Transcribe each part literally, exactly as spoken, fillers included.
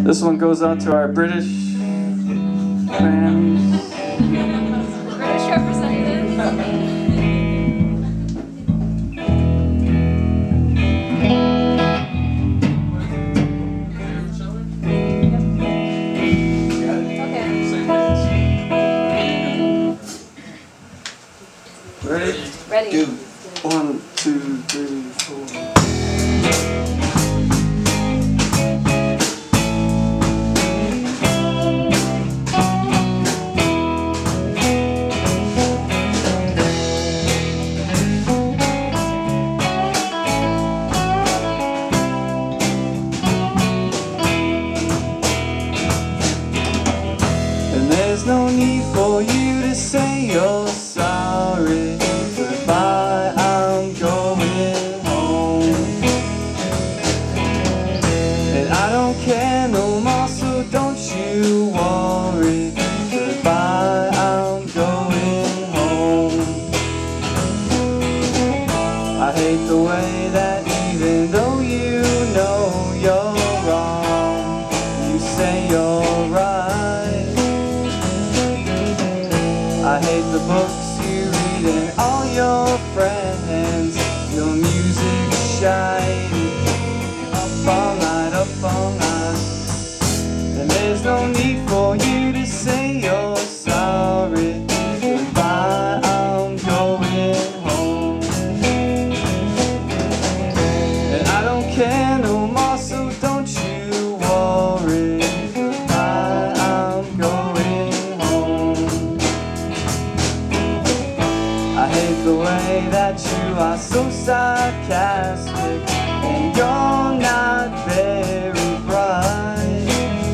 This one goes out to our British fans. British representatives. Ready? Ready. Do. One, two, three, four. And there's no need for you to say you're sorry. Goodbye, I'm going home. And I don't care no more, so don't you worry. Goodbye, I'm going home. I hate the way that even though you know you're wrong, you say you're right. I hate the books you read and all your friends, your music shiny, up all night, up all night. And there's no need for you to say you're sorry. Goodbye, I'm going home. And I don't care no more, so don't you worry. Goodbye, I'm going home. I hate the way that you are so sarcastic, and you're not very bright.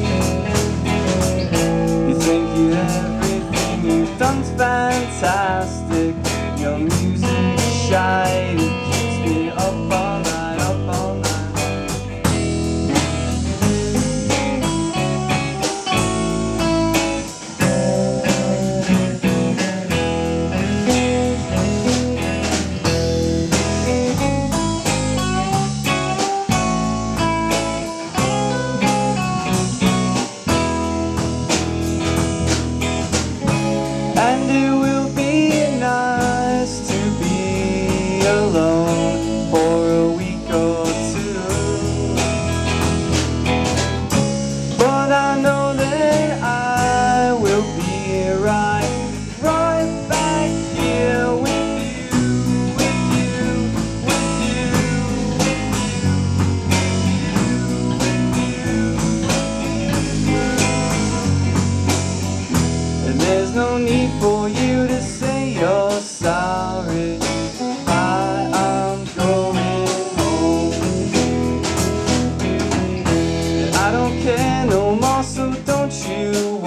You think you everything you've done's fantastic. Your music shiny, it keeps me up all night, up all night. And it will be nice to be alone for a week or two. But I know that I will be right, right back here with you, with you, with you, with you. And there's no need for you to say you're sorry. Goodbye, I'm going home. And I don't care no more, so don't you